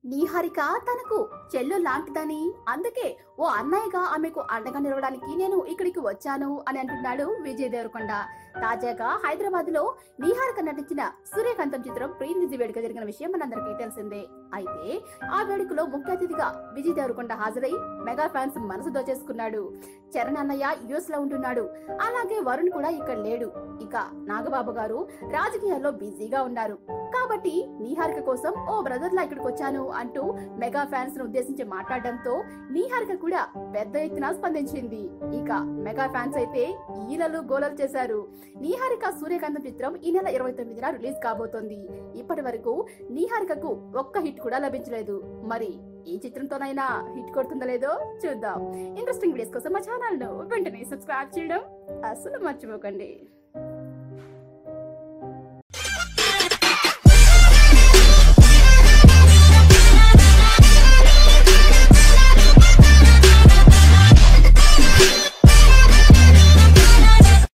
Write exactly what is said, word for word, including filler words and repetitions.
నీహారిక తనకు చెల్లు లాంటిదని, అందుకే ఓ అన్నయ్యగా ఆమెకు అండగా నిలవడానికి నేను ఇక్కడికి వచ్చాను అని అంటున్నాడు విజయ్ దేవరకొండ. తాజాగా హైదరాబాద్ లో నీహారిక నటించిన సూర్యకాంతం చిత్రం ప్రీ రిలీజ్ వేడుక జరిగిన విషయం మనందరికీ తెలిసిందే. అయితే ఆ వేడుకలో ముఖ్య అతిథిగా విజయ్ దేవరకొండ హాజరై మెగా ఫ్యాన్స్ మనసు దోచేసుకున్నాడు. చరణ్ అన్నయ్య యుఎస్ లో ఉంటున్నాడు, అలాగే వరుణ్ కూడా ఇక్కడ లేడు. ఇక నాగబాబు గారు రాజకీయాల్లో బిజీగా ఉన్నారు. కాబట్టి నీహారిక కోసం ఓ బ్రదర్ లా ఇక్కడికి వచ్చాను అంటూ మెగా ఫ్యాన్స్ ను ఉద్దేశించి మాట్లాడడంతో నీహారిక కూడా పెద్ద ఎత్తున స్పందించింది. ఇక మెగా ఫ్యాన్స్ అయితే ఈలలు గోలలు చేశారు. నీహారిక సూర్యకాంతం చిత్రం ఈ నెల ఇరవై తొమ్మిదిన రిలీజ్ కాబోతోంది. ఇప్పటి వరకు నీహారికకు ఒక్క హిట్ కూడా లభించలేదు. మరి ఈ చిత్రంతోనైనా హిట్ కొడుతుందో లేదో చూద్దాం. ఇంట్రెస్టింగ్ వీడియోస్ కోసం మా ఛానల్ ను వెంటనే సబ్స్క్రైబ్ చేయడం అసలు మర్చిపోకండి.